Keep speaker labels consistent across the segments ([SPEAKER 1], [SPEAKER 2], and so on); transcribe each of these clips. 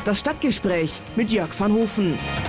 [SPEAKER 1] Das Stadtgespräch mit Jörg van Hofen.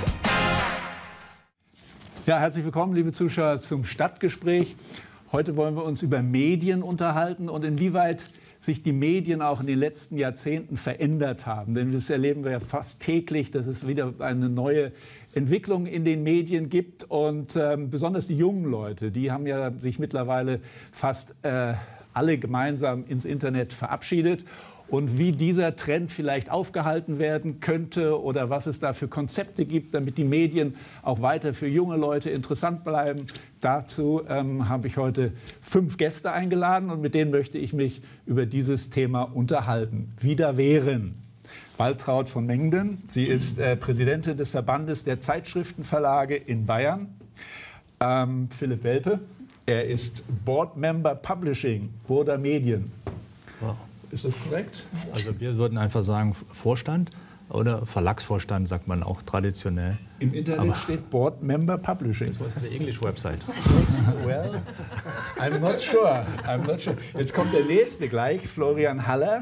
[SPEAKER 2] Ja, herzlich willkommen, liebe Zuschauer, zum Stadtgespräch. Heute wollen wir uns über Medien unterhalten und inwieweit sich die Medien auch in den letzten Jahrzehnten verändert haben. Denn das erleben wir ja fast täglich, dass es wieder eine neue Entwicklung in den Medien gibt. Und besonders die jungen Leute, die haben ja sich mittlerweile fast alle gemeinsam ins Internet verabschiedet. Und wie dieser Trend vielleicht aufgehalten werden könnte oder was es da für Konzepte gibt, damit die Medien auch weiter für junge Leute interessant bleiben. Dazu habe ich heute 5 Gäste eingeladen und mit denen möchte ich mich über dieses Thema unterhalten. Wieder wären Waltraud von Mengden. Sie ist Präsidentin des Verbandes der Zeitschriftenverlage in Bayern. Philipp Welpe. Er ist Board Member Publishing, Burda Medien.
[SPEAKER 3] Wow.
[SPEAKER 2] Ist das korrekt?
[SPEAKER 3] Also wir würden einfach sagen Vorstand oder Verlagsvorstand, sagt man auch traditionell.
[SPEAKER 2] Im Internet steht Board Member Publishing.
[SPEAKER 3] Das war eine English-Website.
[SPEAKER 2] Well, I'm not sure. Jetzt kommt der nächste gleich, Florian Haller.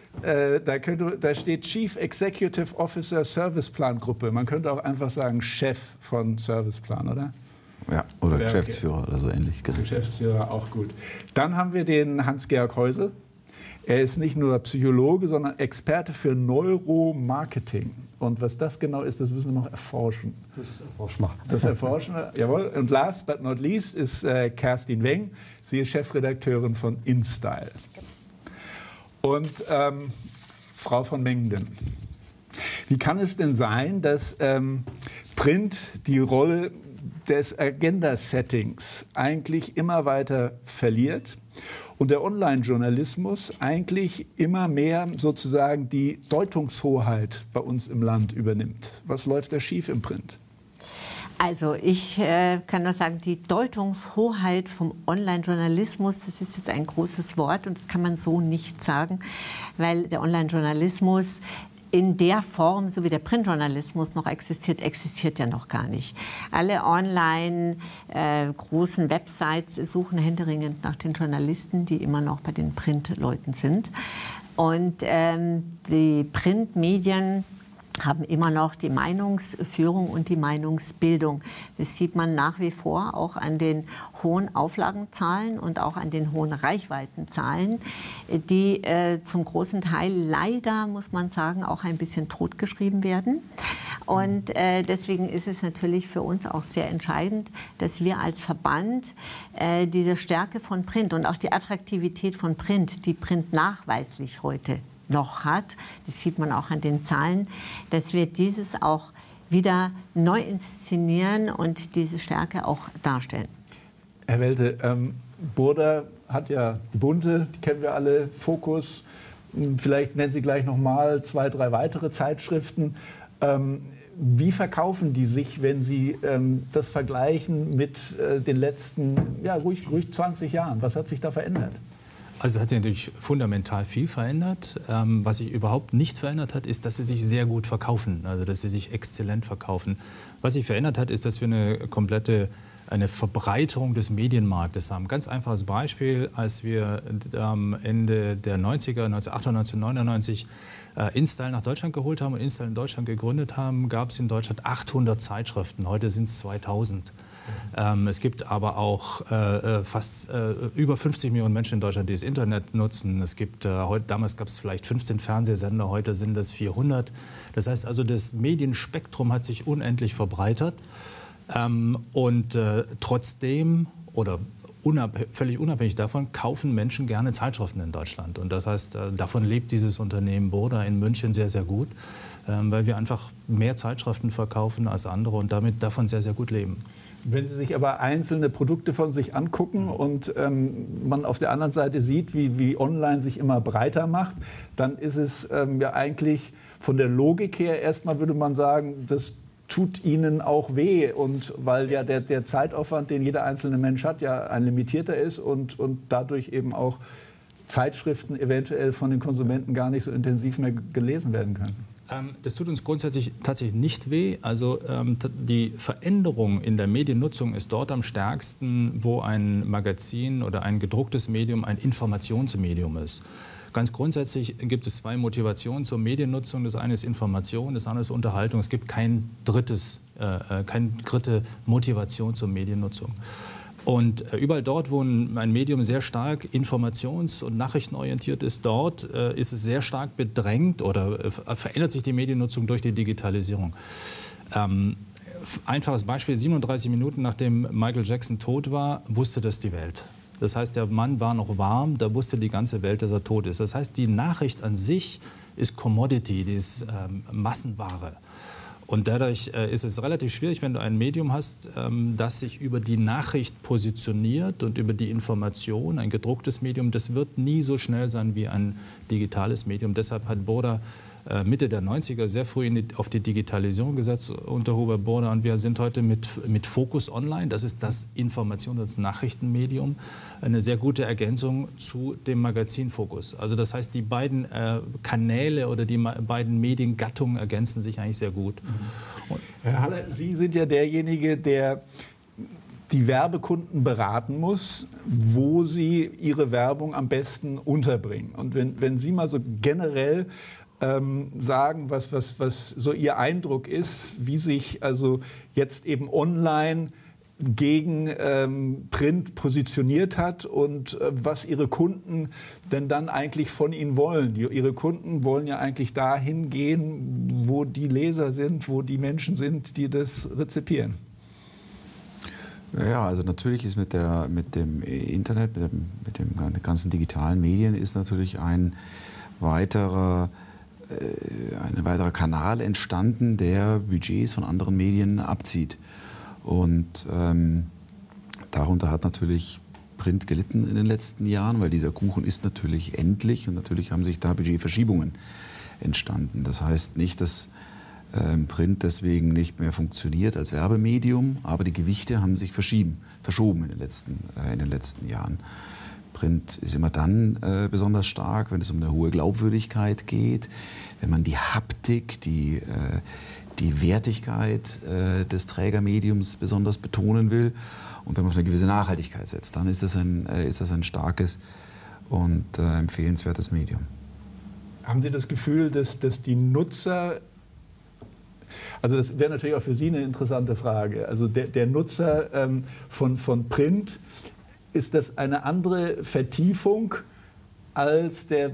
[SPEAKER 2] Da steht Chief Executive Officer Serviceplan Gruppe. Man könnte auch einfach sagen Chef von Serviceplan, oder?
[SPEAKER 4] Ja, oder
[SPEAKER 2] ja,
[SPEAKER 4] Geschäftsführer
[SPEAKER 2] okay.
[SPEAKER 4] Oder so ähnlich. Genau.
[SPEAKER 2] Geschäftsführer, auch gut. Dann haben wir den Hans-Georg Heusel. Er ist nicht nur Psychologe, sondern Experte für Neuromarketing. Und was das genau ist, das müssen wir noch erforschen. Das erforschen wir, jawohl. Und last but not least ist Kerstin Weng. Sie ist Chefredakteurin von InStyle. Und Frau von Mengden. Wie kann es denn sein, dass Print die Rolle des Agenda-Settings eigentlich immer weiter verliert und der Online-Journalismus eigentlich immer mehr sozusagen die Deutungshoheit bei uns im Land übernimmt? Was läuft da schief im Print?
[SPEAKER 5] Also ich kann nur sagen, die Deutungshoheit vom Online-Journalismus, das ist jetzt ein großes Wort und das kann man so nicht sagen, weil der Online-Journalismus in der Form, so wie der Printjournalismus noch existiert, existiert ja noch gar nicht. Alle online großen Websites suchen händeringend nach den Journalisten, die immer noch bei den Printleuten sind. Und die Printmedien haben immer noch die Meinungsführung und die Meinungsbildung. Das sieht man nach wie vor auch an den hohen Auflagenzahlen und auch an den hohen Reichweitenzahlen, die zum großen Teil leider, muss man sagen, auch ein bisschen totgeschrieben werden. Und deswegen ist es natürlich für uns auch sehr entscheidend, dass wir als Verband diese Stärke von Print und auch die Attraktivität von Print, die Print nachweislich heute noch hat, das sieht man auch an den Zahlen, dass wir dieses auch wieder neu inszenieren und diese Stärke auch darstellen.
[SPEAKER 2] Herr Welte, Burda hat ja die Bunte, die kennen wir alle, Fokus, vielleicht nennen Sie gleich noch mal 2, 3 weitere Zeitschriften. Wie verkaufen die sich, wenn Sie das vergleichen mit den letzten, ja, ruhig 20 Jahren? Was hat sich da verändert?
[SPEAKER 3] Also es hat sich natürlich fundamental viel verändert. Was sich überhaupt nicht verändert hat, ist, dass sie sich sehr gut verkaufen, also dass sie sich exzellent verkaufen. Was sich verändert hat, ist, dass wir eine Verbreiterung des Medienmarktes haben. Ganz einfaches Beispiel, als wir am Ende der 90er, 1998, 1999, InStyle nach Deutschland geholt haben und InStyle in Deutschland gegründet haben, gab es in Deutschland 800 Zeitschriften. Heute sind es 2000. Es gibt aber auch fast über 50 Millionen Menschen in Deutschland, die das Internet nutzen. Es gibt, damals gab es vielleicht 15 Fernsehsender, heute sind es 400. Das heißt also, das Medienspektrum hat sich unendlich verbreitert. Trotzdem oder völlig unabhängig davon kaufen Menschen gerne Zeitschriften in Deutschland. Und das heißt, davon lebt dieses Unternehmen Burda in München sehr, sehr gut, weil wir einfach mehr Zeitschriften verkaufen als andere und damit davon sehr, sehr gut leben.
[SPEAKER 2] Wenn Sie sich aber einzelne Produkte von sich angucken und man auf der anderen Seite sieht, wie online sich immer breiter macht, dann ist es ja eigentlich von der Logik her erstmal, würde man sagen, das tut Ihnen auch weh. Und weil ja der Zeitaufwand, den jeder einzelne Mensch hat, ja ein limitierter ist und dadurch eben auch Zeitschriften eventuell von den Konsumenten gar nicht so intensiv mehr gelesen werden können.
[SPEAKER 3] Das tut uns grundsätzlich tatsächlich nicht weh. Also die Veränderung in der Mediennutzung ist dort am stärksten, wo ein Magazin oder ein gedrucktes Medium ein Informationsmedium ist. Ganz grundsätzlich gibt es zwei Motivationen zur Mediennutzung. Das eine ist Information, das andere ist Unterhaltung. Es gibt keine dritte Motivation zur Mediennutzung. Und überall dort, wo ein Medium sehr stark informations- und nachrichtenorientiert ist, dort ist es sehr stark bedrängt oder verändert sich die Mediennutzung durch die Digitalisierung. Einfaches Beispiel, 37 Minuten nachdem Michael Jackson tot war, wusste das die Welt. Das heißt, der Mann war noch warm, da wusste die ganze Welt, dass er tot ist. Das heißt, die Nachricht an sich ist Commodity, die ist Massenware. Und dadurch ist es relativ schwierig, wenn du ein Medium hast, das sich über die Nachricht positioniert und über die Information, ein gedrucktes Medium, das wird nie so schnell sein wie ein digitales Medium. Deshalb hat Burda Mitte der 90er sehr früh auf die Digitalisierung gesetzt unter Hubert Burda. Und wir sind heute mit Focus Online, das ist das Informations- und Nachrichtenmedium, eine sehr gute Ergänzung zu dem Magazin Focus. Also das heißt, die beiden Kanäle oder die beiden Mediengattungen ergänzen sich eigentlich sehr gut.
[SPEAKER 2] Herr Haller, Sie sind ja derjenige, der die Werbekunden beraten muss, wo sie ihre Werbung am besten unterbringen. Und wenn Sie mal so generell sagen, was so Ihr Eindruck ist, wie sich also jetzt eben online gegen Print positioniert hat und was Ihre Kunden denn dann eigentlich von Ihnen wollen. Ihre Kunden wollen ja eigentlich dahin gehen, wo die Leser sind, wo die Menschen sind, die das rezipieren.
[SPEAKER 4] Ja, also natürlich ist mit dem Internet, mit den ganzen digitalen Medien ist natürlich ein weiterer Kanal entstanden, der Budgets von anderen Medien abzieht. Und darunter hat natürlich Print gelitten in den letzten Jahren, weil dieser Kuchen ist natürlich endlich und natürlich haben sich da Budgetverschiebungen entstanden. Das heißt nicht, dass Print deswegen nicht mehr funktioniert als Werbemedium, aber die Gewichte haben sich verschoben in den letzten Jahren. Print ist immer dann besonders stark, wenn es um eine hohe Glaubwürdigkeit geht, wenn man die Haptik, die Wertigkeit des Trägermediums besonders betonen will und wenn man auf eine gewisse Nachhaltigkeit setzt, dann ist das ein starkes und empfehlenswertes Medium.
[SPEAKER 2] Haben Sie das Gefühl, dass die Nutzer, also das wäre natürlich auch für Sie eine interessante Frage, also der Nutzer von Print, ist das eine andere Vertiefung als der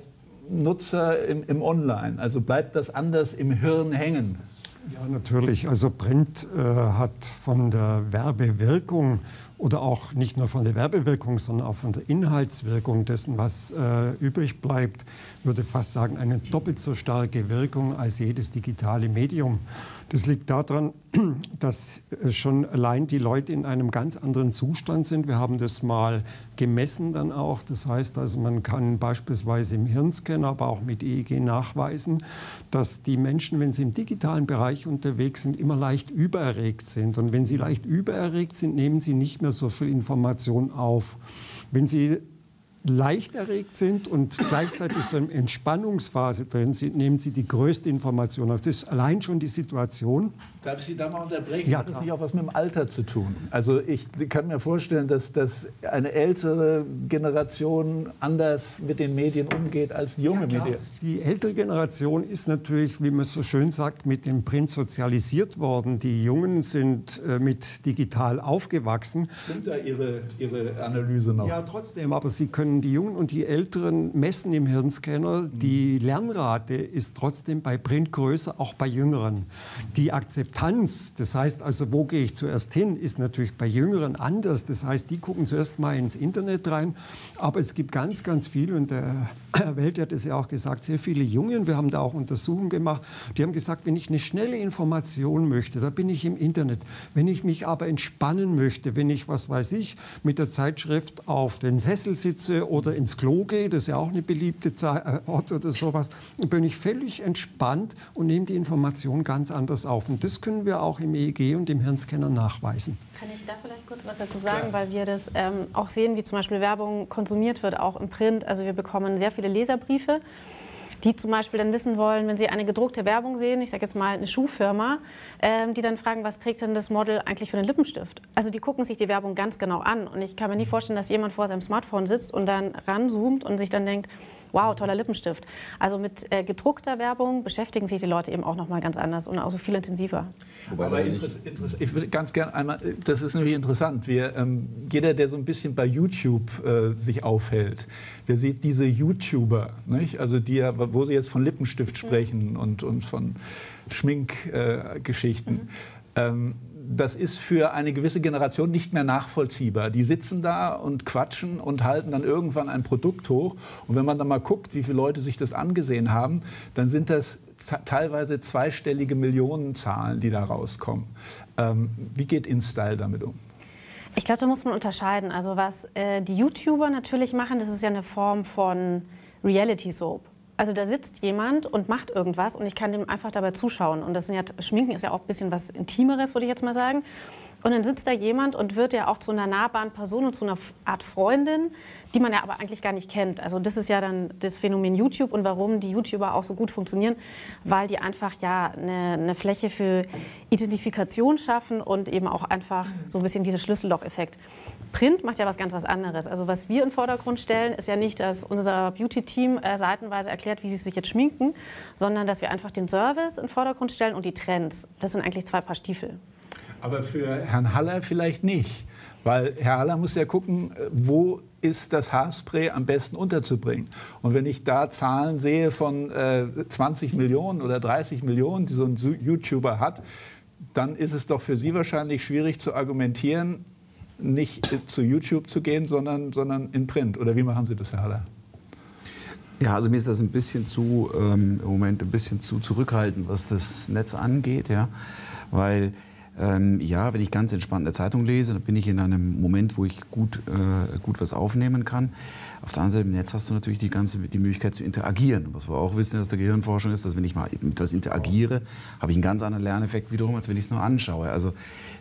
[SPEAKER 2] Nutzer im Online? Also bleibt das anders im Hirn hängen?
[SPEAKER 6] Ja, natürlich. Also Print hat von der Werbewirkung oder auch nicht nur von der Werbewirkung, sondern auch von der Inhaltswirkung dessen, was übrig bleibt, würde fast sagen, eine doppelt so starke Wirkung als jedes digitale Medium. Das liegt daran, dass schon allein die Leute in einem ganz anderen Zustand sind. Wir haben das mal gemessen dann auch. Das heißt also, man kann beispielsweise im Hirnscanner, aber auch mit EEG nachweisen, dass die Menschen, wenn sie im digitalen Bereich unterwegs sind, immer leicht übererregt sind. Und wenn sie leicht übererregt sind, nehmen sie nicht mehr so viel Information auf. Wenn sie leicht erregt sind und gleichzeitig so in Entspannungsphase drin sind, nehmen Sie die größte Information auf. Das ist allein schon die Situation.
[SPEAKER 2] Darf ich Sie da mal unterbrechen?
[SPEAKER 6] Ja,
[SPEAKER 2] hat das nicht auch was mit dem Alter zu tun? Also ich kann mir vorstellen, dass eine ältere Generation anders mit den Medien umgeht als die junge Medien.
[SPEAKER 6] Die ältere Generation ist natürlich, wie man so schön sagt, mit dem Print sozialisiert worden. Die Jungen sind mit digital aufgewachsen.
[SPEAKER 2] Stimmt da Ihre Analyse noch?
[SPEAKER 6] Ja, trotzdem, aber Sie können die Jungen und die Älteren messen im Hirnscanner. Die Lernrate ist trotzdem bei Print größer, auch bei Jüngeren. Die Akzeptanz, das heißt also, wo gehe ich zuerst hin, ist natürlich bei Jüngeren anders. Das heißt, die gucken zuerst mal ins Internet rein. Aber es gibt ganz, ganz viele, und der Herr Welti hat es ja auch gesagt, sehr viele Jungen, wir haben da auch Untersuchungen gemacht, die haben gesagt, wenn ich eine schnelle Information möchte, da bin ich im Internet. Wenn ich mich aber entspannen möchte, wenn ich, was weiß ich, mit der Zeitschrift auf den Sessel sitze oder ins Klo gehe, das ist ja auch eine beliebte Ort oder sowas, dann bin ich völlig entspannt und nehme die Information ganz anders auf. Und das können wir auch im EEG und im Hirnscanner nachweisen.
[SPEAKER 7] Kann ich da vielleicht kurz was dazu sagen, weil wir das auch sehen, wie zum Beispiel Werbung konsumiert wird, auch im Print. Also wir bekommen sehr viele Leserbriefe, die zum Beispiel dann wissen wollen, wenn sie eine gedruckte Werbung sehen, ich sage jetzt mal eine Schuhfirma, die dann fragen, was trägt denn das Model eigentlich für einen Lippenstift? Also die gucken sich die Werbung ganz genau an und ich kann mir nie vorstellen, dass jemand vor seinem Smartphone sitzt und dann ranzoomt und sich dann denkt, wow, toller Lippenstift. Also mit gedruckter Werbung beschäftigen sich die Leute eben auch noch mal ganz anders und auch so viel intensiver.
[SPEAKER 2] Aber ich würde ganz gerne einmal, das ist nämlich interessant, jeder, der so ein bisschen bei YouTube sich aufhält, der sieht diese YouTuber, nicht? Also wo sie jetzt von Lippenstift sprechen und von Schminkgeschichten. Das ist für eine gewisse Generation nicht mehr nachvollziehbar. Die sitzen da und quatschen und halten dann irgendwann ein Produkt hoch. Und wenn man dann mal guckt, wie viele Leute sich das angesehen haben, dann sind das teilweise zweistellige Millionenzahlen, die da rauskommen. Wie geht InStyle damit um?
[SPEAKER 7] Ich glaube, da muss man unterscheiden. Also was die YouTuber natürlich machen, das ist ja eine Form von Reality Soap. Also da sitzt jemand und macht irgendwas und ich kann dem einfach dabei zuschauen. Und das sind ja, Schminken ist ja auch ein bisschen was Intimeres, würde ich jetzt mal sagen. Und dann sitzt da jemand und wird ja auch zu einer nahbaren Person und zu einer Art Freundin, die man ja aber eigentlich gar nicht kennt. Also das ist ja dann das Phänomen YouTube und warum die YouTuber auch so gut funktionieren, weil die einfach ja eine Fläche für Identifikation schaffen und eben auch einfach so ein bisschen dieser Schlüsselloch-Effekt. Print macht ja was anderes. Also was wir in den Vordergrund stellen, ist ja nicht, dass unser Beauty-Team seitenweise erklärt, wie sie sich jetzt schminken, sondern dass wir einfach den Service in den Vordergrund stellen und die Trends. Das sind eigentlich zwei Paar Stiefel.
[SPEAKER 2] Aber für Herrn Haller vielleicht nicht. Weil Herr Haller muss ja gucken, wo ist das Haarspray am besten unterzubringen. Und wenn ich da Zahlen sehe von 20 Millionen oder 30 Millionen, die so ein YouTuber hat, dann ist es doch für Sie wahrscheinlich schwierig zu argumentieren, nicht zu YouTube zu gehen, sondern in Print. Oder wie machen Sie das, Herr Haller?
[SPEAKER 4] Ja, also mir ist das ein bisschen im Moment ein bisschen zu zurückhaltend, was das Netz angeht, ja, weil wenn ich ganz entspannt eine Zeitung lese, dann bin ich in einem Moment, wo ich gut was aufnehmen kann. Auf der anderen Seite im Netz hast du natürlich die Möglichkeit zu interagieren. Was wir auch wissen aus der Gehirnforschung ist, dass wenn ich mal mit etwas interagiere, habe ich einen ganz anderen Lerneffekt wiederum, als wenn ich es nur anschaue. Also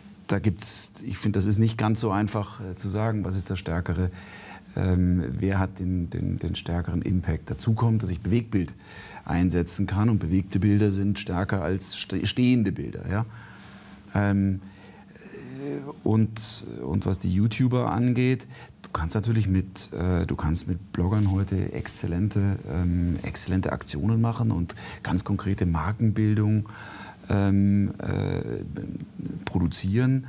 [SPEAKER 4] ich finde, das ist nicht ganz so einfach zu sagen, was ist das Stärkere. Wer hat den stärkeren Impact? Dazu kommt, dass ich Bewegtbild einsetzen kann und bewegte Bilder sind stärker als stehende Bilder. Ja? Und was die YouTuber angeht, du kannst natürlich mit Bloggern heute exzellente Aktionen machen und ganz konkrete Markenbildung produzieren.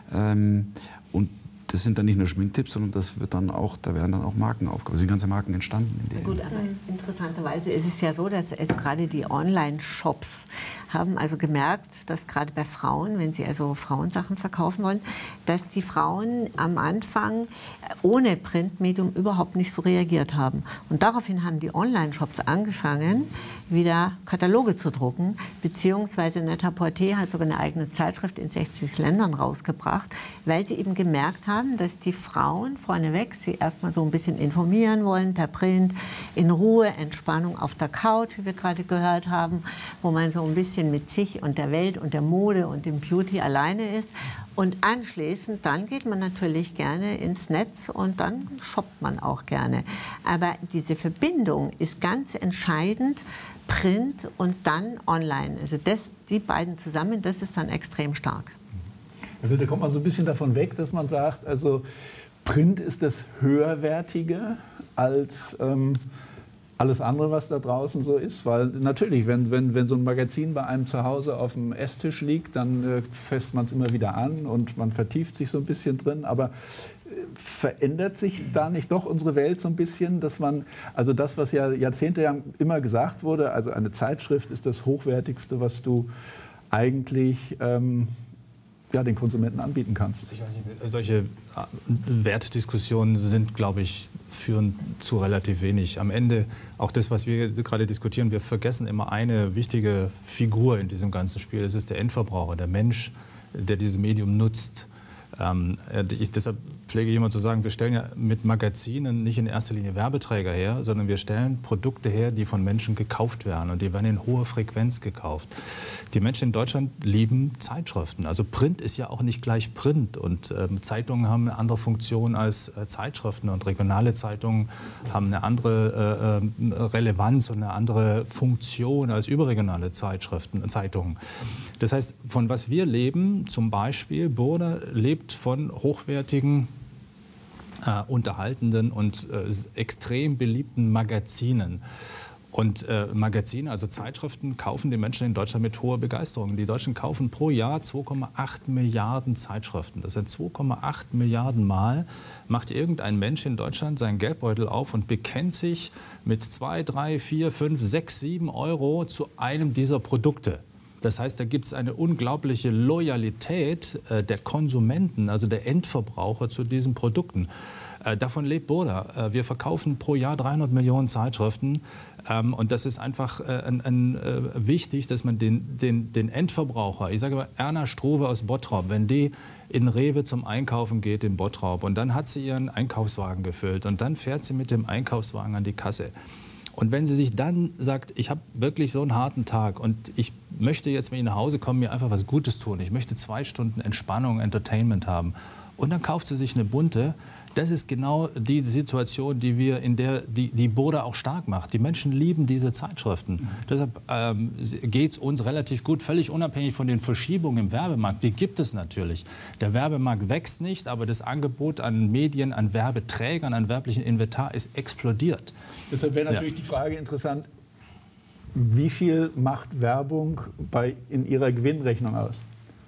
[SPEAKER 4] Und das sind dann nicht nur Schminktipps, sondern da werden dann auch Marken aufgebaut. Es sind ganze Marken entstanden.
[SPEAKER 5] Gut, aber interessanterweise ist es ja so, dass also gerade die Online-Shops haben also gemerkt, dass gerade bei Frauen, wenn sie also Frauensachen verkaufen wollen, dass die Frauen am Anfang ohne Printmedium überhaupt nicht so reagiert haben. Und daraufhin haben die Online-Shops angefangen, wieder Kataloge zu drucken, beziehungsweise Net-a-Porter hat sogar eine eigene Zeitschrift in 60 Ländern rausgebracht, weil sie eben gemerkt haben, dass die Frauen vorneweg sie erstmal so ein bisschen informieren wollen per Print, in Ruhe, Entspannung auf der Couch, wie wir gerade gehört haben, wo man so ein bisschen mit sich und der Welt und der Mode und dem Beauty alleine ist. Und anschließend, dann geht man natürlich gerne ins Netz und dann shoppt man auch gerne. Aber diese Verbindung ist ganz entscheidend, Print und dann online. Also die beiden zusammen, das ist dann extrem stark.
[SPEAKER 2] Also da kommt man so ein bisschen davon weg, dass man sagt, also Print ist das Höherwertige als alles andere, was da draußen so ist. Weil natürlich, wenn so ein Magazin bei einem zu Hause auf dem Esstisch liegt, dann fasst man es immer wieder an und man vertieft sich so ein bisschen drin. Aber verändert sich da nicht doch unsere Welt so ein bisschen, dass man, also das, was ja jahrzehntelang immer gesagt wurde, also eine Zeitschrift ist das Hochwertigste, was du eigentlich den Konsumenten anbieten kannst.
[SPEAKER 3] Ich weiß nicht, solche Wertdiskussionen sind, glaube ich, führen zu relativ wenig. Am Ende, auch das, was wir gerade diskutieren, wir vergessen immer eine wichtige Figur in diesem ganzen Spiel. Das ist der Endverbraucher, der Mensch, der dieses Medium nutzt. Deshalb pflege ich immer zu sagen, wir stellen ja mit Magazinen nicht in erster Linie Werbeträger her, sondern wir stellen Produkte her, die von Menschen gekauft werden und die werden in hoher Frequenz gekauft. Die Menschen in Deutschland lieben Zeitschriften. Also Print ist ja auch nicht gleich Print und Zeitungen haben eine andere Funktion als Zeitschriften und regionale Zeitungen haben eine andere Relevanz und eine andere Funktion als überregionale Zeitungen. Das heißt, von was wir leben, zum Beispiel Burda lebt von hochwertigen unterhaltenden und extrem beliebten Magazinen. Und Magazine, also Zeitschriften, kaufen die Menschen in Deutschland mit hoher Begeisterung. Die Deutschen kaufen pro Jahr 2,8 Milliarden Zeitschriften. Das sind 2,8 Milliarden Mal macht irgendein Mensch in Deutschland seinen Geldbeutel auf und bekennt sich mit 2, 3, 4, 5, 6, 7 Euro zu einem dieser Produkte. Das heißt, da gibt es eine unglaubliche Loyalität der Konsumenten, also der Endverbraucher zu diesen Produkten. Davon lebt Burda. Wir verkaufen pro Jahr 300 Millionen Zeitschriften. Und das ist einfach wichtig, dass man den Endverbraucher, ich sage mal Erna Struve aus Bottrop, wenn die in Rewe zum Einkaufen geht in Bottrop und dann hat sie ihren Einkaufswagen gefüllt und dann fährt sie mit dem Einkaufswagen an die Kasse. Und wenn sie sich dann sagt, ich habe wirklich so einen harten Tag und ich möchte jetzt, wenn ich nach Hause komme, mir einfach was Gutes tun. Ich möchte 2 Stunden Entspannung, Entertainment haben. Und dann kauft sie sich eine bunte. Das ist genau die Situation, die Burda auch stark macht. Die Menschen lieben diese Zeitschriften. Deshalb geht es uns relativ gut, völlig unabhängig von den Verschiebungen im Werbemarkt. Die gibt es natürlich. Der Werbemarkt wächst nicht, aber das Angebot an Medien, an Werbeträgern, an werblichen Inventar ist explodiert.
[SPEAKER 2] Deshalb wäre natürlich die Frage interessant, wie viel macht Werbung in Ihrer Gewinnrechnung aus?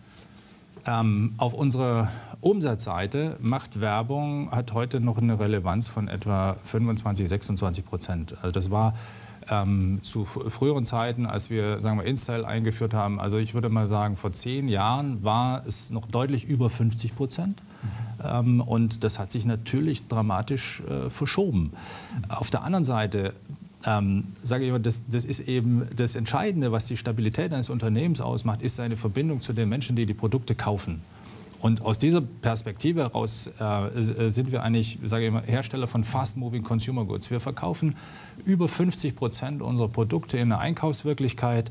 [SPEAKER 3] Auf unserer Umsatzseite macht Werbung, hat heute noch eine Relevanz von etwa 25–26%. Also das war zu früheren Zeiten, als wir, sagen wir, InStyle eingeführt haben, also ich würde mal sagen, vor 10 Jahren war es noch deutlich über 50%. Und das hat sich natürlich dramatisch verschoben. Auf der anderen Seite sage ich immer, das ist eben das Entscheidende, was die Stabilität eines Unternehmens ausmacht, ist seine Verbindung zu den Menschen, die die Produkte kaufen. Und aus dieser Perspektive heraus sind wir eigentlich, sage ich immer, Hersteller von Fast-Moving Consumer Goods. Wir verkaufen über 50% unserer Produkte in der Einkaufswirklichkeit,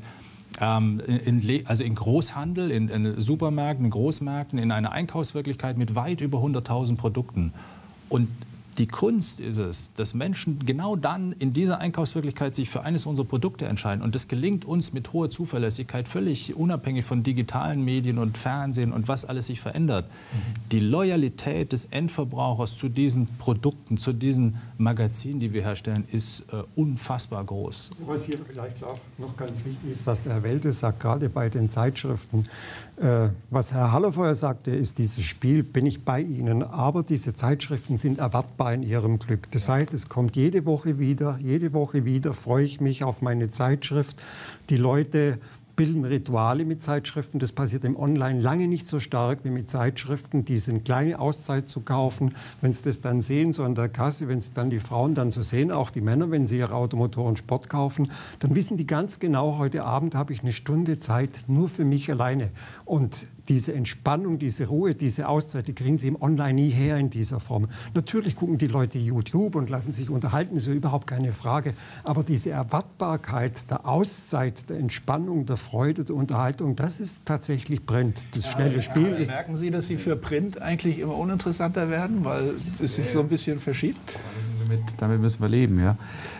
[SPEAKER 3] also in Großhandel, in Supermärkten, in Großmärkten, in einer Einkaufswirklichkeit mit weit über 100.000 Produkten. Und die Kunst ist es, dass Menschen genau dann in dieser Einkaufswirklichkeit sich für eines unserer Produkte entscheiden. Und das gelingt uns mit hoher Zuverlässigkeit, völlig unabhängig von digitalen Medien und Fernsehen und was alles sich verändert. Die Loyalität des Endverbrauchers zu diesen Produkten, zu diesen Magazinen, die wir herstellen, ist unfassbar groß.
[SPEAKER 6] Was hier vielleicht auch noch ganz wichtig ist, was der Herr Welte sagt, gerade bei den Zeitschriften. Was Herr Haller vorher sagte, ist dieses Spiel, bin ich bei Ihnen. Aber diese Zeitschriften sind erwartbar in ihrem Glück. Das heißt, es kommt jede Woche wieder freue ich mich auf meine Zeitschrift. Die Leute bilden Rituale mit Zeitschriften. Das passiert im Online lange nicht so stark wie mit Zeitschriften. Diese kleine Auszeit zu kaufen, wenn sie das dann sehen, so an der Kasse, wenn sie dann die Frauen dann so sehen, auch die Männer, wenn sie ihre Automotoren Sport kaufen, dann wissen die ganz genau, heute Abend habe ich eine Stunde Zeit nur für mich alleine. Und diese Entspannung, diese Ruhe, diese Auszeit, die kriegen sie im Online nie her in dieser Form. Natürlich gucken die Leute YouTube und lassen sich unterhalten, ist ja überhaupt keine Frage. Aber diese Erwartbarkeit der Auszeit, der Entspannung, der Freude, der Unterhaltung, das ist tatsächlich Print. Das schnelle Spiel ist...
[SPEAKER 2] Merken Sie, dass Sie für Print eigentlich immer uninteressanter werden, weil es sich so ein bisschen verschiebt?
[SPEAKER 4] Damit müssen wir leben, ja.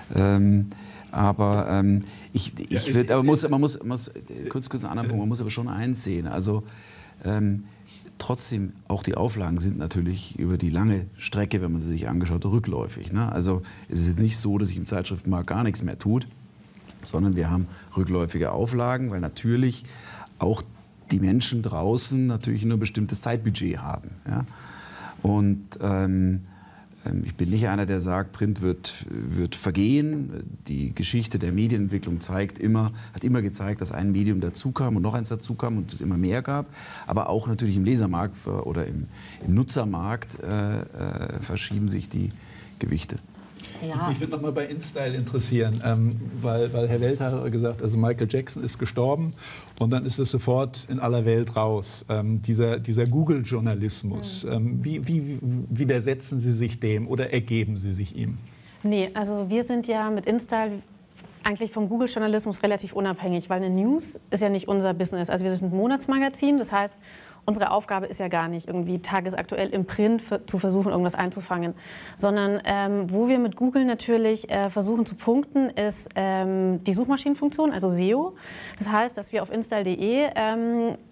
[SPEAKER 4] Aber man muss kurz einen anderen Punkt, man muss aber schon eins sehen. Also trotzdem, auch die Auflagen sind natürlich über die lange Strecke, wenn man sie sich angeschaut hat, rückläufig. Ne? Also es ist jetzt nicht so, dass sich im Zeitschriftenmarkt gar nichts mehr tut, sondern wir haben rückläufige Auflagen, weil natürlich auch die Menschen draußen natürlich nur ein bestimmtes Zeitbudget haben. Ja? Und ich bin nicht einer, der sagt, Print wird vergehen. Die Geschichte der Medienentwicklung hat immer gezeigt, dass ein Medium dazukam und noch eins dazukam und es immer mehr gab. Aber auch natürlich im Lesermarkt oder im Nutzermarkt verschieben sich die Gewichte.
[SPEAKER 2] Ja. Ich würde noch mal bei InStyle interessieren, weil Herr Welter hat gesagt, also Michael Jackson ist gestorben und dann ist es sofort in aller Welt raus. Dieser Google-Journalismus, wie widersetzen Sie sich dem oder ergeben Sie sich ihm?
[SPEAKER 7] Nee, also wir sind ja mit InStyle eigentlich vom Google-Journalismus relativ unabhängig, weil eine News ist ja nicht unser Business. Also wir sind ein Monatsmagazin, das heißt, unsere Aufgabe ist ja gar nicht, irgendwie tagesaktuell im Print zu versuchen, irgendwas einzufangen. Sondern wo wir mit Google natürlich versuchen zu punkten, ist die Suchmaschinenfunktion, also SEO. Das heißt, dass wir auf InStyle.de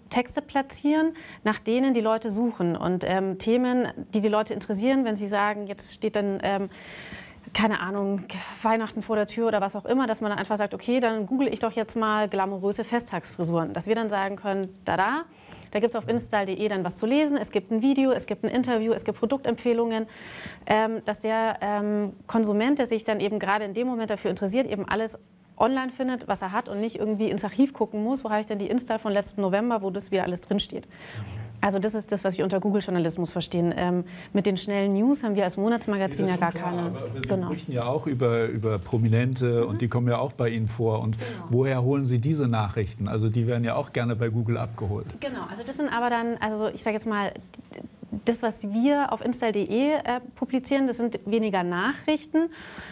[SPEAKER 7] Texte platzieren, nach denen die Leute suchen und Themen, die die Leute interessieren, wenn sie sagen, jetzt steht dann keine Ahnung, Weihnachten vor der Tür oder was auch immer, dass man dann einfach sagt, okay, dann google ich doch jetzt mal glamouröse Festtagsfrisuren. Dass wir dann sagen können, da gibt es auf install.de dann was zu lesen, es gibt ein Video, es gibt ein Interview, es gibt Produktempfehlungen, dass der Konsument, der sich dann eben gerade in dem Moment dafür interessiert, eben alles online findet, was er hat und nicht irgendwie ins Archiv gucken muss, wo habe ich denn die Install von letzten November, wo das wieder alles drinsteht. Also das ist das, was wir unter Google-Journalismus verstehen. Mit den schnellen News haben wir als Monatsmagazin ja gar keine.
[SPEAKER 2] Wir berichten ja auch über Prominente und die kommen ja auch bei Ihnen vor. Und woher holen Sie diese Nachrichten? Also die werden ja auch gerne bei Google abgeholt.
[SPEAKER 7] Genau, also das sind aber dann, also ich sage jetzt mal, das, was wir auf install.de publizieren, das sind weniger Nachrichten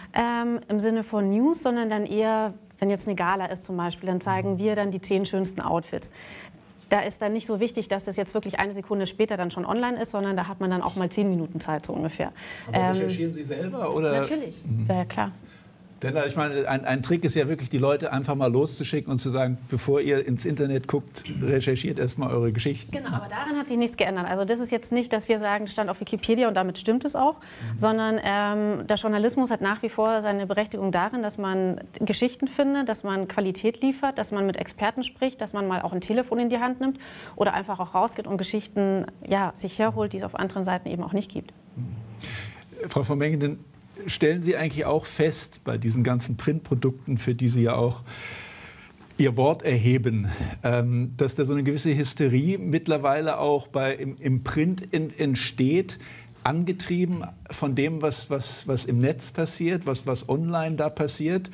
[SPEAKER 7] im Sinne von News, sondern dann eher, wenn jetzt eine Gala ist zum Beispiel, dann zeigen wir dann die 10 schönsten Outfits. Da ist dann nicht so wichtig, dass das jetzt wirklich eine Sekunde später dann schon online ist, sondern da hat man dann auch mal 10 Minuten Zeit so ungefähr.
[SPEAKER 2] Aber recherchieren Sie selber? Oder?
[SPEAKER 7] Natürlich, ja klar.
[SPEAKER 2] Denn ich meine, ein Trick ist ja wirklich, die Leute einfach mal loszuschicken und zu sagen, bevor ihr ins Internet guckt, recherchiert erstmal eure Geschichten.
[SPEAKER 7] Genau, aber daran hat sich nichts geändert. Also das ist jetzt nicht, dass wir sagen, das stand auf Wikipedia und damit stimmt es auch, sondern der Journalismus hat nach wie vor seine Berechtigung darin, dass man Geschichten findet, dass man Qualität liefert, dass man mit Experten spricht, dass man mal auch ein Telefon in die Hand nimmt oder einfach auch rausgeht und Geschichten sich herholt, die es auf anderen Seiten eben auch nicht gibt.
[SPEAKER 2] Frau von Mengenden, stellen Sie eigentlich auch fest bei diesen ganzen Printprodukten, für die Sie ja auch Ihr Wort erheben, dass da so eine gewisse Hysterie mittlerweile auch im Print entsteht, angetrieben von dem, was im Netz passiert, was online da passiert?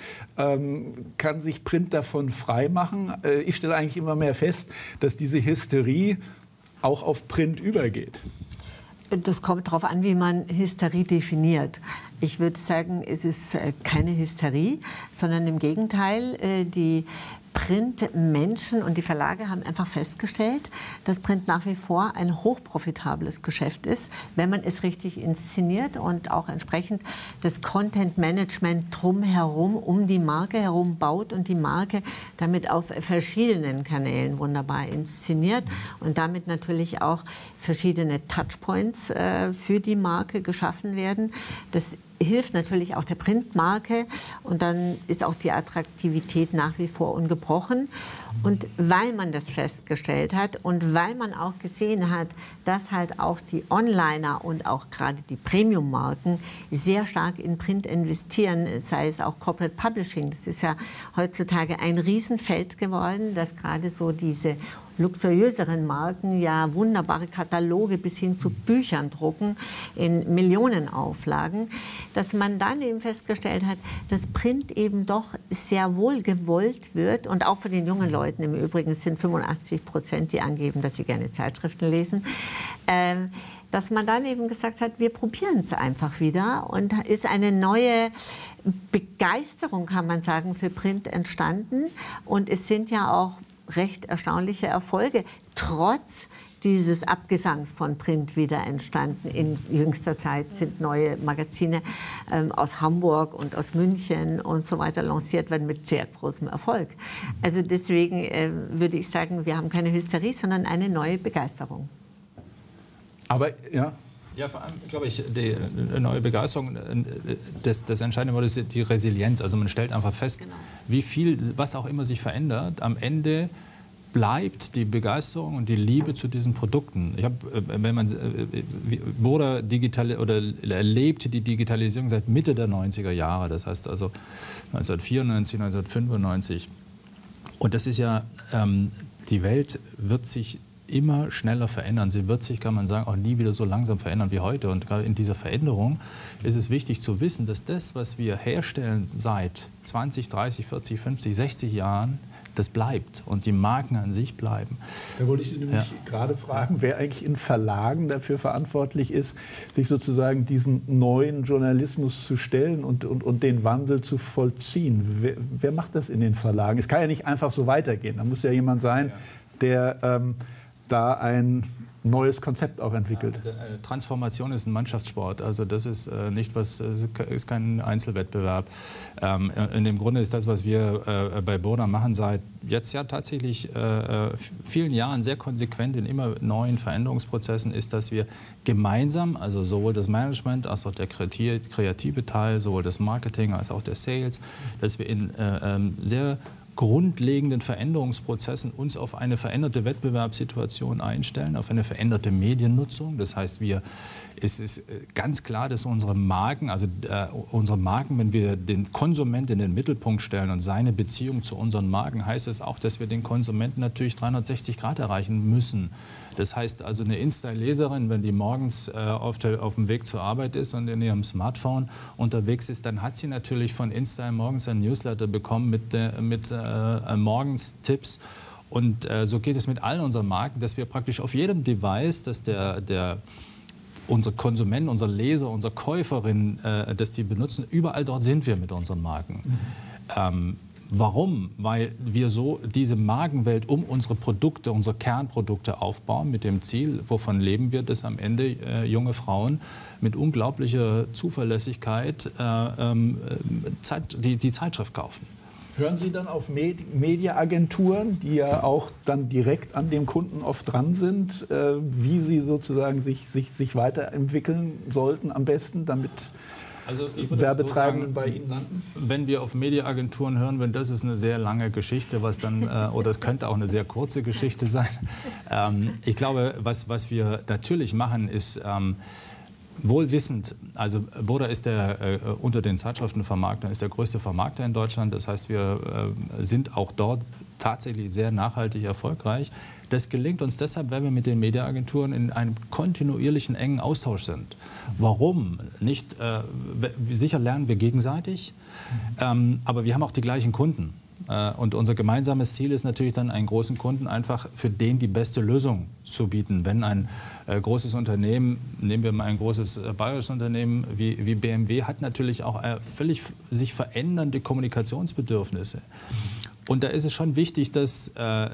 [SPEAKER 2] Kann sich Print davon freimachen? Ich stelle eigentlich immer mehr fest, dass diese Hysterie auch auf Print übergeht.
[SPEAKER 5] Das kommt darauf an, wie man Hysterie definiert. Ich würde sagen, es ist keine Hysterie, sondern im Gegenteil, die Printmenschen und die Verlage haben einfach festgestellt, dass Print nach wie vor ein hochprofitables Geschäft ist, wenn man es richtig inszeniert und auch entsprechend das Content-Management drumherum, um die Marke herum baut und die Marke damit auf verschiedenen Kanälen wunderbar inszeniert und damit natürlich auch verschiedene Touchpoints für die Marke geschaffen werden. Das hilft natürlich auch der Printmarke und dann ist auch die Attraktivität nach wie vor ungebrochen. Und weil man das festgestellt hat und weil man auch gesehen hat, dass halt auch die Onliner und auch gerade die Premium-Marken sehr stark in Print investieren, sei es auch Corporate Publishing. Das ist ja heutzutage ein Riesenfeld geworden, dass gerade so diese luxuriöseren Marken ja wunderbare Kataloge bis hin zu Büchern drucken in Millionenauflagen, dass man dann eben festgestellt hat, dass Print eben doch sehr wohl gewollt wird und auch von den jungen Leuten im Übrigen sind 85%, die angeben, dass sie gerne Zeitschriften lesen, dass man dann eben gesagt hat, wir probieren es einfach wieder und ist eine neue Begeisterung, kann man sagen, für Print entstanden und es sind ja auch recht erstaunliche Erfolge, trotz dieses Abgesangs von Print wieder entstanden. In jüngster Zeit sind neue Magazine aus Hamburg und aus München und so weiter lanciert worden mit sehr großem Erfolg. Also deswegen würde ich sagen, wir haben keine Hysterie, sondern eine neue Begeisterung.
[SPEAKER 2] Aber ja.
[SPEAKER 3] Ja, vor allem, glaube ich, die neue Begeisterung, das entscheidende Wort ist die Resilienz. Also man stellt einfach fest, wie viel, was auch immer sich verändert, am Ende bleibt die Begeisterung und die Liebe zu diesen Produkten. Ich habe, wenn man erlebt die Digitalisierung seit Mitte der 90er Jahre, das heißt also 1994, 1995. Und das ist ja, die Welt wird sich immer schneller verändern. Sie wird sich, kann man sagen, auch nie wieder so langsam verändern wie heute. Und gerade in dieser Veränderung ist es wichtig zu wissen, dass das, was wir herstellen seit 20, 30, 40, 50, 60 Jahren, das bleibt und die Marken an sich bleiben.
[SPEAKER 2] Da wollte ich Sie nämlich gerade fragen, wer eigentlich in Verlagen dafür verantwortlich ist, sich sozusagen diesen neuen Journalismus zu stellen und den Wandel zu vollziehen. Wer macht das in den Verlagen? Es kann ja nicht einfach so weitergehen. Da muss ja jemand sein, der da ein neues Konzept auch entwickelt.
[SPEAKER 3] Ja, Transformation ist ein Mannschaftssport, also das ist nicht was, ist kein Einzelwettbewerb. In dem Grunde ist das, was wir bei Burda machen, seit jetzt ja tatsächlich vielen Jahren sehr konsequent in immer neuen Veränderungsprozessen, ist, dass wir gemeinsam, also sowohl das Management als auch der kreative Teil, sowohl das Marketing als auch der Sales, dass wir in sehr grundlegenden Veränderungsprozessen uns auf eine veränderte Wettbewerbssituation einstellen, auf eine veränderte Mediennutzung. Das heißt, es ist ganz klar, dass unsere Marken, wenn wir den Konsumenten in den Mittelpunkt stellen und seine Beziehung zu unseren Marken, heißt es auch, dass wir den Konsumenten natürlich 360 Grad erreichen müssen. Das heißt also, eine InStyle-Leserin, wenn die morgens auf dem Weg zur Arbeit ist und in ihrem Smartphone unterwegs ist, dann hat sie natürlich von InStyle morgens ein Newsletter bekommen mit morgens Tipps. Und so geht es mit allen unseren Marken, dass wir praktisch auf jedem Device, dass unsere Konsumenten, unsere Leser, unsere Käuferinnen, dass die benutzen, überall dort sind wir mit unseren Marken. Warum? Weil wir so diese Markenwelt um unsere Produkte, unsere Kernprodukte aufbauen mit dem Ziel, wovon leben wir, dass am Ende junge Frauen mit unglaublicher Zuverlässigkeit die Zeitschrift kaufen.
[SPEAKER 2] Hören Sie dann auf Mediaagenturen, die ja auch dann direkt an dem Kunden oft dran sind, wie sie sozusagen sich weiterentwickeln sollten am besten, damit Werbetreibenden bei Ihnen landen?
[SPEAKER 3] Wenn wir auf Mediaagenturen hören, wenn das ist eine sehr lange Geschichte, was dann oder es könnte auch eine sehr kurze Geschichte sein. Ich glaube, was wir natürlich machen, ist wohlwissend, also Burda ist unter den Zeitschriftenvermarktern ist der größte Vermarkter in Deutschland. Das heißt, wir sind auch dort tatsächlich sehr nachhaltig erfolgreich. Das gelingt uns deshalb, weil wir mit den Mediaagenturen in einem kontinuierlichen engen Austausch sind. Warum? Nicht, sicher lernen wir gegenseitig, aber wir haben auch die gleichen Kunden. Und unser gemeinsames Ziel ist natürlich dann, einen großen Kunden einfach für den die beste Lösung zu bieten. Wenn ein großes Unternehmen, nehmen wir mal ein großes bayerisches Unternehmen wie BMW, hat natürlich auch völlig sich verändernde Kommunikationsbedürfnisse. Und da ist es schon wichtig, dass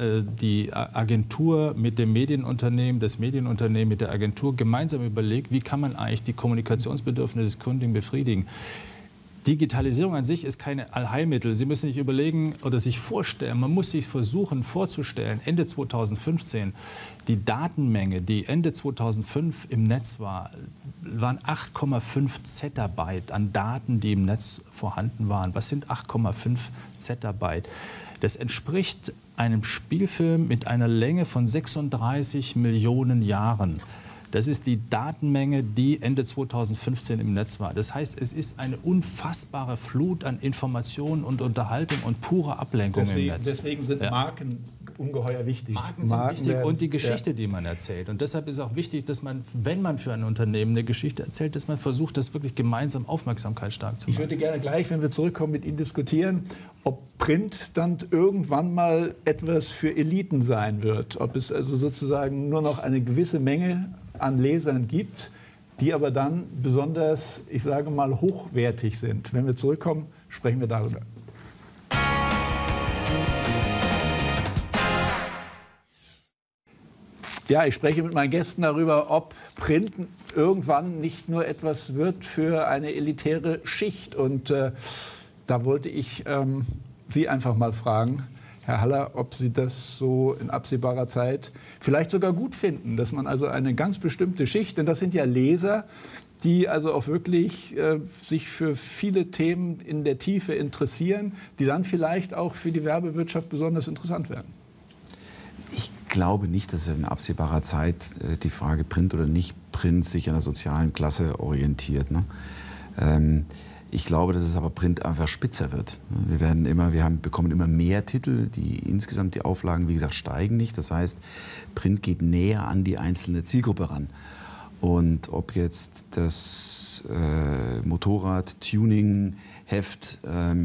[SPEAKER 3] die Agentur mit dem Medienunternehmen, das Medienunternehmen mit der Agentur gemeinsam überlegt, wie kann man eigentlich die Kommunikationsbedürfnisse des Kunden befriedigen. Digitalisierung an sich ist kein Allheilmittel. Sie müssen sich überlegen oder sich vorstellen, man muss sich versuchen vorzustellen, Ende 2015, die Datenmenge, die Ende 2005 im Netz war, waren 8,5 Zettabyte an Daten, die im Netz vorhanden waren. Was sind 8,5 Zettabyte? Das entspricht einem Spielfilm mit einer Länge von 36 Millionen Jahren. Das ist die Datenmenge, die Ende 2015 im Netz war. Das heißt, es ist eine unfassbare Flut an Informationen und Unterhaltung und pure Ablenkung im Netz.
[SPEAKER 2] Deswegen sind Marken ungeheuer wichtig.
[SPEAKER 3] Marken sind wichtig und die Geschichte, die man erzählt. Und deshalb ist auch wichtig, dass man, wenn man für ein Unternehmen eine Geschichte erzählt, dass man versucht, das wirklich gemeinsam aufmerksamkeitsstark zu machen.
[SPEAKER 2] Ich würde gerne gleich, wenn wir zurückkommen, mit Ihnen diskutieren, ob Print dann irgendwann mal etwas für Eliten sein wird. Ob es also sozusagen nur noch eine gewisse Menge an Lesern gibt, die aber dann besonders, ich sage mal, hochwertig sind. Wenn wir zurückkommen, sprechen wir darüber. Ja, ich spreche mit meinen Gästen darüber, ob Print irgendwann nicht nur etwas wird für eine elitäre Schicht. Und da wollte ich Sie einfach mal fragen, Herr Haller, ob Sie das so in absehbarer Zeit vielleicht sogar gut finden, dass man also eine ganz bestimmte Schicht, denn das sind ja Leser, die also auch wirklich sich für viele Themen in der Tiefe interessieren, die dann vielleicht auch für die Werbewirtschaft besonders interessant werden.
[SPEAKER 4] Ich glaube nicht, dass in absehbarer Zeit die Frage Print oder nicht Print sich an der sozialen Klasse orientiert. Ne? Ich glaube, dass es aber Print einfach spitzer wird. Wir bekommen immer mehr Titel, insgesamt die Auflagen, wie gesagt, steigen nicht. Das heißt, Print geht näher an die einzelne Zielgruppe ran. Und ob jetzt das Motorrad-Tuning-Heft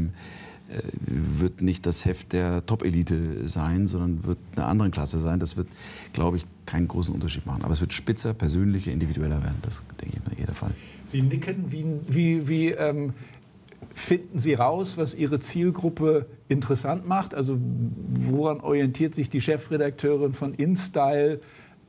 [SPEAKER 4] wird nicht das Heft der Top-Elite sein, sondern wird einer anderen Klasse sein. Das wird, glaube ich, keinen großen Unterschied machen. Aber es wird spitzer, persönlicher, individueller werden. Das, denke ich, eher der Fall.
[SPEAKER 2] Sie nicken. Wie finden Sie raus, was Ihre Zielgruppe interessant macht? Also woran orientiert sich die Chefredakteurin von InStyle?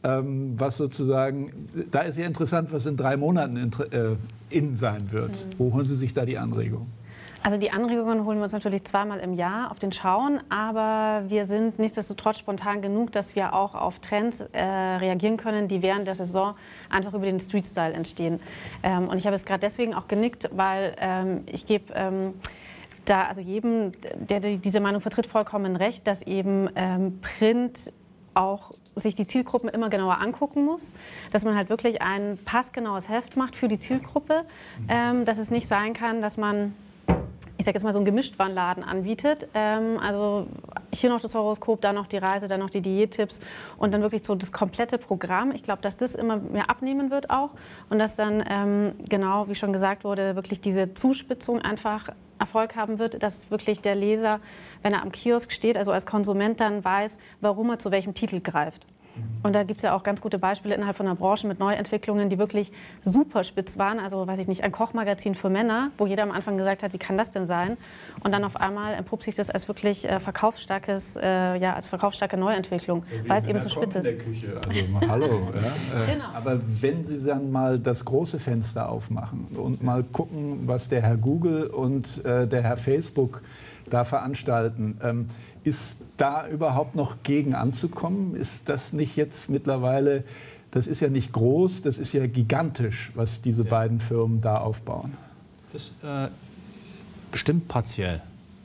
[SPEAKER 2] was sozusagen, da ist ja interessant, was in 3 Monaten in sein wird. Wo holen Sie sich da die Anregung?
[SPEAKER 7] Also die Anregungen holen wir uns natürlich 2-mal im Jahr auf den Schauen, aber wir sind nichtsdestotrotz spontan genug, dass wir auch auf Trends reagieren können, die während der Saison einfach über den Street-Style entstehen. Und ich habe es gerade deswegen auch genickt, weil ich gebe da also jedem, der diese Meinung vertritt, vollkommen recht, dass eben Print auch sich die Zielgruppen immer genauer angucken muss, dass man halt wirklich ein passgenaues Heft macht für die Zielgruppe, dass es nicht sein kann, dass man, ich sage jetzt mal, so einen Gemischtwarenladen anbietet. Also hier noch das Horoskop, da noch die Reise, da noch die Diättipps und dann wirklich so das komplette Programm. Ich glaube, dass das immer mehr abnehmen wird auch und dass dann, genau wie schon gesagt wurde, wirklich diese Zuspitzung einfach Erfolg haben wird, dass wirklich der Leser, wenn er am Kiosk steht, also als Konsument dann weiß, warum er zu welchem Titel greift. Und da gibt es ja auch ganz gute Beispiele innerhalb von der Branche mit Neuentwicklungen, die wirklich super spitz waren. Also, weiß ich nicht, ein Kochmagazin für Männer, wo jeder am Anfang gesagt hat, wie kann das denn sein? Und dann auf einmal entpuppt sich das als wirklich verkaufsstarke Neuentwicklung, weil es eben so spitz ist.
[SPEAKER 2] In der Küche. Also, hallo. Ja? Genau. Aber wenn Sie dann mal das große Fenster aufmachen und mal gucken, was der Herr Google und der Herr Facebook da veranstalten, ist da überhaupt noch gegen anzukommen? Ist das nicht jetzt mittlerweile, das ist ja nicht groß, das ist ja gigantisch, was diese beiden Firmen da aufbauen?
[SPEAKER 3] Das bestimmt partiell.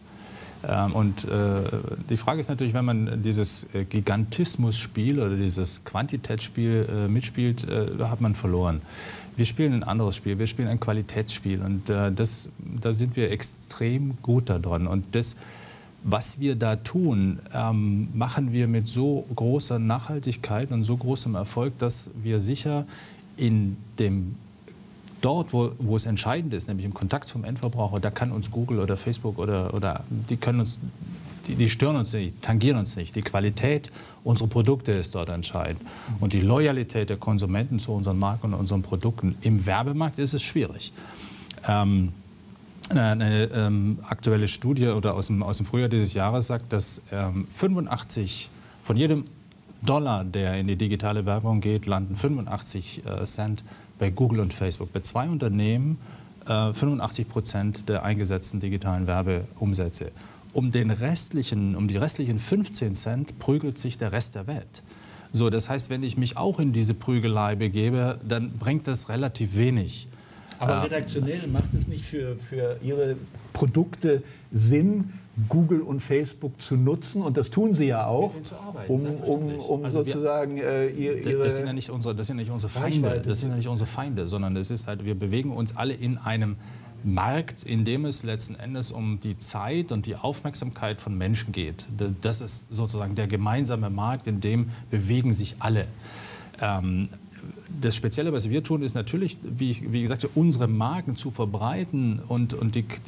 [SPEAKER 3] Die Frage ist natürlich, wenn man dieses Gigantismus-Spiel oder dieses Quantitätsspiel mitspielt, da hat man verloren. Wir spielen ein anderes Spiel, wir spielen ein Qualitätsspiel und da sind wir extrem gut daran. Und das, was wir da tun, machen wir mit so großer Nachhaltigkeit und so großem Erfolg, dass wir sicher dort, wo es entscheidend ist, nämlich im Kontakt zum Endverbraucher, da kann uns Google oder Facebook oder die stören uns nicht, tangieren uns nicht. Die Qualität unserer Produkte ist dort entscheidend. Und die Loyalität der Konsumenten zu unseren Marken und unseren Produkten. Im Werbemarkt ist es schwierig. Eine aktuelle Studie oder aus dem Frühjahr dieses Jahres sagt, dass 85 von jedem $, der in die digitale Werbung geht, landen 85 Cent bei Google und Facebook. Bei 2 Unternehmen 85% der eingesetzten digitalen Werbeumsätze. Um die restlichen 15 Cent prügelt sich der Rest der Welt. So, das heißt, wenn ich mich auch in diese Prügelei begebe, dann bringt das relativ wenig.
[SPEAKER 2] Aber redaktionell macht es nicht für Ihre Produkte Sinn, Google und Facebook zu nutzen? Und das tun Sie ja auch, um also sozusagen ihre...
[SPEAKER 3] Das sind ja nicht unsere Feinde, das sind ja nicht unsere Feinde, sondern es ist halt, wir bewegen uns alle in einem Markt, in dem es letzten Endes um die Zeit und die Aufmerksamkeit von Menschen geht. Das ist sozusagen der gemeinsame Markt, in dem bewegen sich alle. Das Spezielle, was wir tun, ist natürlich, wie gesagt, unsere Marken zu verbreiten und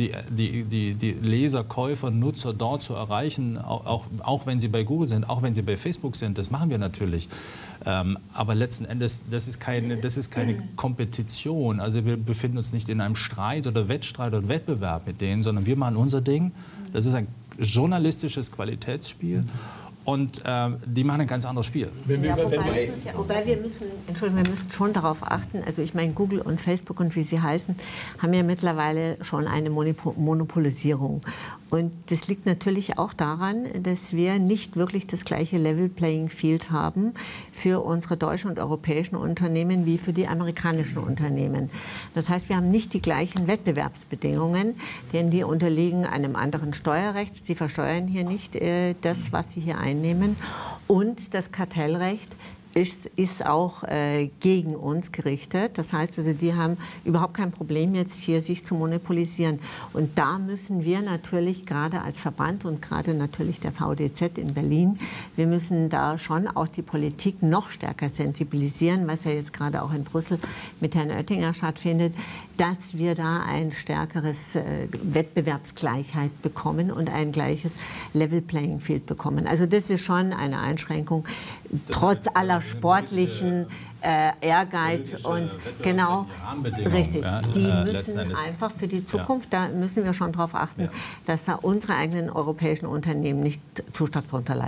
[SPEAKER 3] die Leser, Käufer, Nutzer dort zu erreichen, auch wenn sie bei Google sind, auch wenn sie bei Facebook sind. Das machen wir natürlich. Aber letzten Endes, das ist keine Kompetition. Also wir befinden uns nicht in einem Streit oder Wettstreit oder Wettbewerb mit denen, sondern wir machen unser Ding. Das ist ein journalistisches Qualitätsspiel. Und die machen ein ganz anderes Spiel.
[SPEAKER 5] Wobei wir müssen schon darauf achten, also ich meine, Google und Facebook und wie sie heißen, haben ja mittlerweile schon eine Monopolisierung. Und das liegt natürlich auch daran, dass wir nicht wirklich das gleiche Level Playing Field haben für unsere deutschen und europäischen Unternehmen wie für die amerikanischen Unternehmen. Das heißt, wir haben nicht die gleichen Wettbewerbsbedingungen, denn die unterliegen einem anderen Steuerrecht. Sie versteuern hier nicht das, was sie hier einnehmen. Und das Kartellrecht ist auch gegen uns gerichtet. Das heißt, also, die haben überhaupt kein Problem, jetzt hier sich zu monopolisieren. Und da müssen wir natürlich gerade als Verband und gerade natürlich der VDZ in Berlin, wir müssen da schon auch die Politik noch stärker sensibilisieren, was ja jetzt gerade auch in Brüssel mit Herrn Oettinger stattfindet, dass wir da ein stärkeres Wettbewerbsgleichheit bekommen und ein gleiches Level Playing Field bekommen. Also das ist schon eine Einschränkung, trotz aller sportlichen Ehrgeiz und genau, richtig, die müssen einfach für die Zukunft, da müssen wir schon darauf achten, dass da unsere eigenen europäischen Unternehmen nicht zu stark darunter leiden.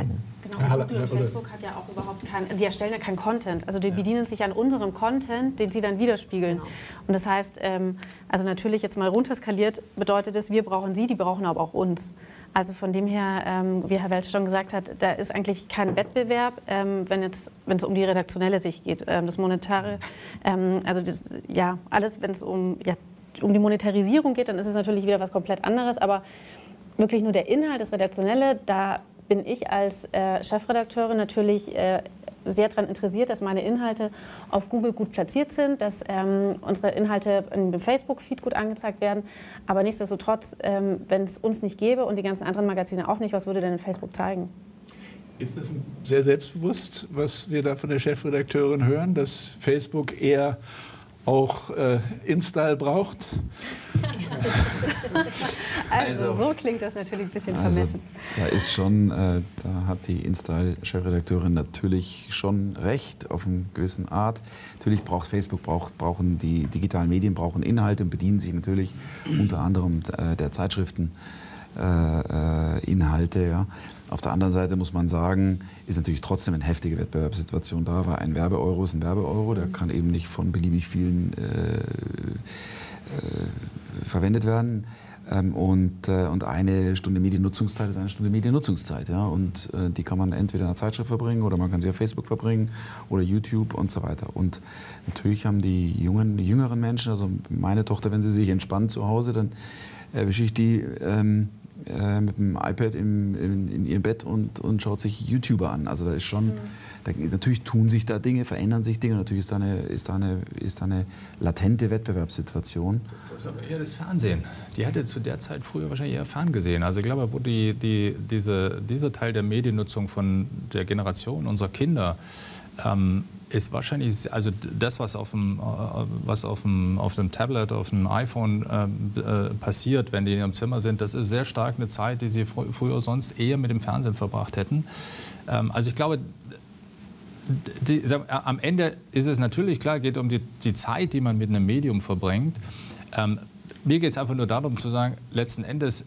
[SPEAKER 7] Genau, Google und Facebook hat ja auch überhaupt die erstellen ja keinen Content. Also die bedienen sich an unserem Content, den sie dann widerspiegeln. Genau. Und das heißt, also natürlich jetzt mal runterskaliert bedeutet es, wir brauchen sie, die brauchen aber auch uns. Also von dem her, wie Herr Welter schon gesagt hat, da ist eigentlich kein Wettbewerb, wenn es um die redaktionelle Sicht geht. Das Monetare, also das, ja, alles, wenn es um die Monetarisierung geht, dann ist es natürlich wieder was komplett anderes. Aber wirklich nur der Inhalt, das Redaktionelle, da bin ich als Chefredakteurin natürlich sehr daran interessiert, dass meine Inhalte auf Google gut platziert sind, dass unsere Inhalte im Facebook-Feed gut angezeigt werden. Aber nichtsdestotrotz, wenn es uns nicht gäbe und die ganzen anderen Magazine auch nicht, was würde denn Facebook zeigen?
[SPEAKER 2] Ist das sehr selbstbewusst, was wir da von der Chefredakteurin hören, dass Facebook eher auch InStyle braucht?
[SPEAKER 7] Also so klingt das natürlich ein bisschen vermessen.
[SPEAKER 4] Da ist schon, da hat die InStyle-Chefredakteurin natürlich schon recht auf eine gewisse Art. Natürlich braucht Facebook, brauchen die digitalen Medien brauchen Inhalte und bedienen sich natürlich unter anderem der Zeitschriften Inhalte. Ja. Auf der anderen Seite muss man sagen, ist natürlich trotzdem eine heftige Wettbewerbssituation da, weil ein Werbeeuro ist ein Werbeeuro, der kann eben nicht von beliebig vielen verwendet werden. Und eine Stunde Mediennutzungszeit ist eine Stunde Mediennutzungszeit. Ja? Und die kann man entweder in einer Zeitschrift verbringen oder man kann sie auf Facebook verbringen oder YouTube und so weiter. Und natürlich haben die jüngeren Menschen, also meine Tochter, wenn sie sich entspannt zu Hause, dann erwische ich die mit dem iPad in ihr Bett und schaut sich YouTuber an. Also da ist schon, natürlich tun sich da Dinge, verändern sich Dinge. Natürlich ist da eine latente Wettbewerbssituation.
[SPEAKER 3] Das ist aber eher das Fernsehen. Die hatte zu der Zeit früher wahrscheinlich eher ferngesehen. Also ich glaube, wo dieser Teil der Mediennutzung von der Generation unserer Kinder ist wahrscheinlich, also das, was auf dem Tablet, auf dem iPhone passiert, wenn die in ihrem Zimmer sind, das ist sehr stark eine Zeit, die sie früher sonst eher mit dem Fernsehen verbracht hätten. Also ich glaube, am Ende ist es natürlich klar, geht um die Zeit, die man mit einem Medium verbringt. Mir geht es einfach nur darum zu sagen, letzten Endes,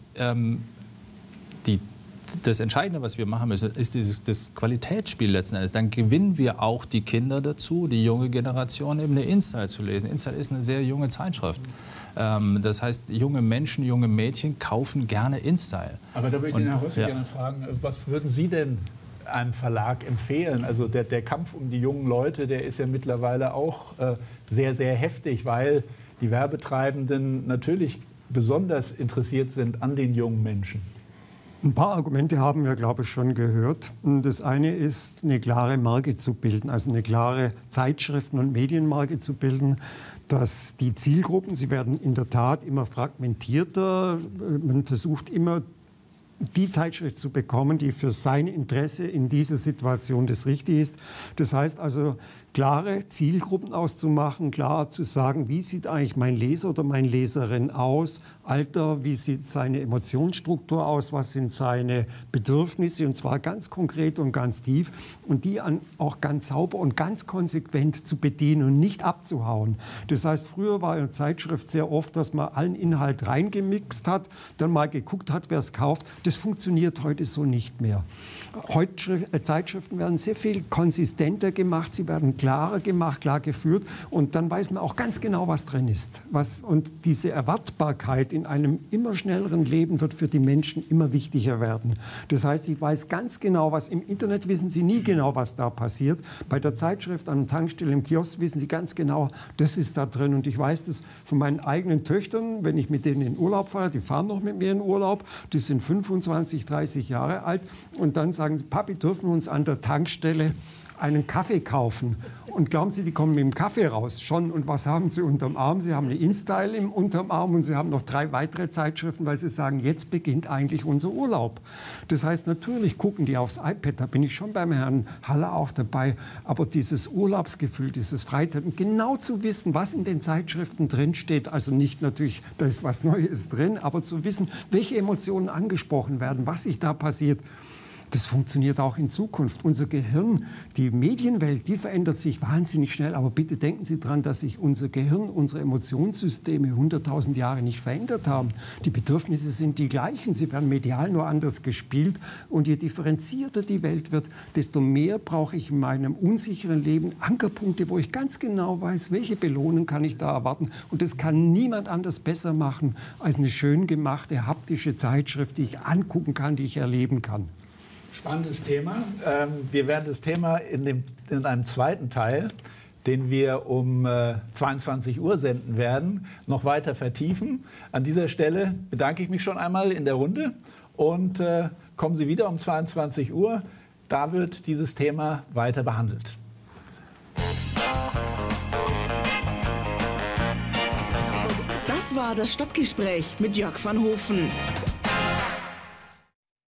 [SPEAKER 3] das Entscheidende, was wir machen müssen, ist das Qualitätsspiel letzten Endes. Dann gewinnen wir auch die Kinder dazu, die junge Generation, eben eine InStyle zu lesen. InStyle ist eine sehr junge Zeitschrift. Das heißt, junge Menschen, junge Mädchen kaufen gerne InStyle.
[SPEAKER 2] Aber da würde ich den Herrn Rössel gerne fragen, was würden Sie denn einem Verlag empfehlen? Also der Kampf um die jungen Leute, der ist ja mittlerweile auch sehr, sehr heftig, weil die Werbetreibenden natürlich besonders interessiert sind an den jungen Menschen.
[SPEAKER 6] Ein paar Argumente haben wir, glaube ich, schon gehört. Das eine ist, eine klare Marke zu bilden, also eine klare Zeitschriften- und Medienmarke zu bilden, dass die Zielgruppen, sie werden in der Tat immer fragmentierter, man versucht immer die Zeitschrift zu bekommen, die für sein Interesse in dieser Situation das Richtige ist. Das heißt also, klare Zielgruppen auszumachen, klar zu sagen, wie sieht eigentlich mein Leser oder meine Leserin aus, Alter, wie sieht seine Emotionsstruktur aus, was sind seine Bedürfnisse, und zwar ganz konkret und ganz tief, und die auch ganz sauber und ganz konsequent zu bedienen und nicht abzuhauen. Das heißt, früher war in der Zeitschrift sehr oft, dass man allen Inhalt reingemixt hat, dann mal geguckt hat, wer es kauft. Das funktioniert heute so nicht mehr. Heute Zeitschriften werden sehr viel konsistenter gemacht, sie werden klarer gemacht, klar geführt, und dann weiß man auch ganz genau, was drin ist. Und diese Erwartbarkeit in einem immer schnelleren Leben wird für die Menschen immer wichtiger werden. Das heißt, ich weiß ganz genau, was im Internet wissen Sie nie genau, was da passiert. Bei der Zeitschrift an der Tankstelle im Kiosk wissen Sie ganz genau, das ist da drin. Und ich weiß das von meinen eigenen Töchtern, wenn ich mit denen in Urlaub fahre, die fahren noch mit mir in Urlaub, die sind 25, 30 Jahre alt, und dann sagen sie, Papi, dürfen wir uns an der Tankstelle einen Kaffee kaufen? Und glauben Sie, die kommen mit dem Kaffee raus? Schon. Und was haben Sie unterm Arm? Sie haben eine InStyle unterm Arm, und Sie haben noch 3 weitere Zeitschriften, weil Sie sagen, jetzt beginnt eigentlich unser Urlaub. Das heißt, natürlich gucken die aufs iPad, da bin ich schon beim Herrn Haller auch dabei, aber dieses Urlaubsgefühl, dieses Freizeit, und genau zu wissen, was in den Zeitschriften drin steht, also nicht natürlich, da ist was Neues drin, aber zu wissen, welche Emotionen angesprochen werden, was sich da passiert, das funktioniert auch in Zukunft. Unser Gehirn, die Medienwelt, die verändert sich wahnsinnig schnell. Aber bitte denken Sie daran, dass sich unser Gehirn, unsere Emotionssysteme 100.000 Jahre nicht verändert haben. Die Bedürfnisse sind die gleichen. Sie werden medial nur anders gespielt. Und je differenzierter die Welt wird, desto mehr brauche ich in meinem unsicheren Leben Ankerpunkte, wo ich ganz genau weiß, welche Belohnung kann ich da erwarten. Und das kann niemand anders besser machen als eine schön gemachte, haptische Zeitschrift, die ich angucken kann, die ich erleben kann.
[SPEAKER 2] Spannendes Thema. Wir werden das Thema in einem zweiten Teil, den wir um 22 Uhr senden werden, noch weiter vertiefen. An dieser Stelle bedanke ich mich schon einmal in der Runde und kommen Sie wieder um 22 Uhr. Da wird dieses Thema weiter behandelt.
[SPEAKER 1] Das war das Stadtgespräch mit Jörg van Hofen.